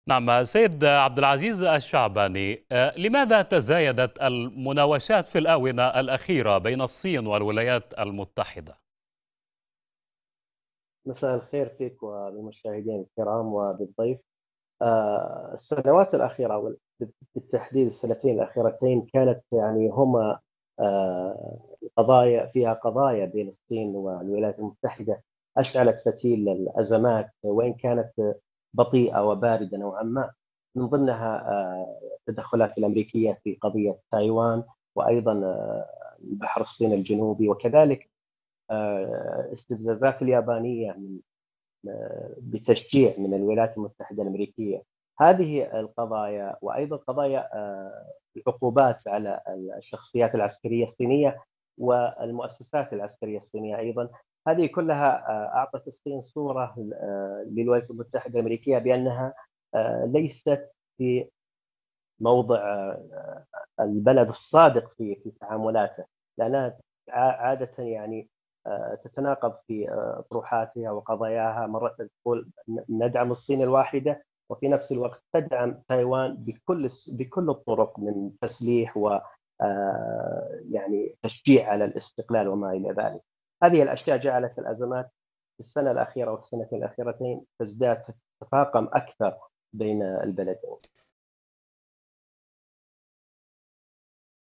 نعم، سيد عبد العزيز الشعباني، لماذا تزايدت المناوشات في الآونة الأخيرة بين الصين والولايات المتحدة؟ مساء الخير فيك وبالمشاهدين الكرام وبالضيف. السنوات الأخيرة بالتحديد السنتين الأخيرتين كانت يعني هما قضايا فيها قضايا بين الصين والولايات المتحدة أشعلت فتيل الأزمات، وإن كانت بطيئة وباردة نوعا ما. من ضمنها التدخلات الأمريكية في قضية تايوان، وأيضا البحر الصيني الجنوبي، وكذلك استفزازات اليابانية بتشجيع من الولايات المتحدة الأمريكية. هذه القضايا وأيضا قضايا العقوبات على الشخصيات العسكرية الصينية والمؤسسات العسكرية الصينية أيضا، هذه كلها أعطت الصين صورة للولايات المتحدة الأمريكية بأنها ليست في موضع البلد الصادق في تعاملاته، لأنها عادة يعني تتناقض في أطروحاتها وقضاياها. مرة تقول ندعم الصين الواحدة، وفي نفس الوقت تدعم تايوان بكل الطرق من تسليح و يعني تشجيع على الاستقلال وما إلى ذلك. هذه الأشياء جعلت الأزمات في السنة الأخيرة والسنتين الأخيرتين تزداد، تتفاقم أكثر بين البلدين.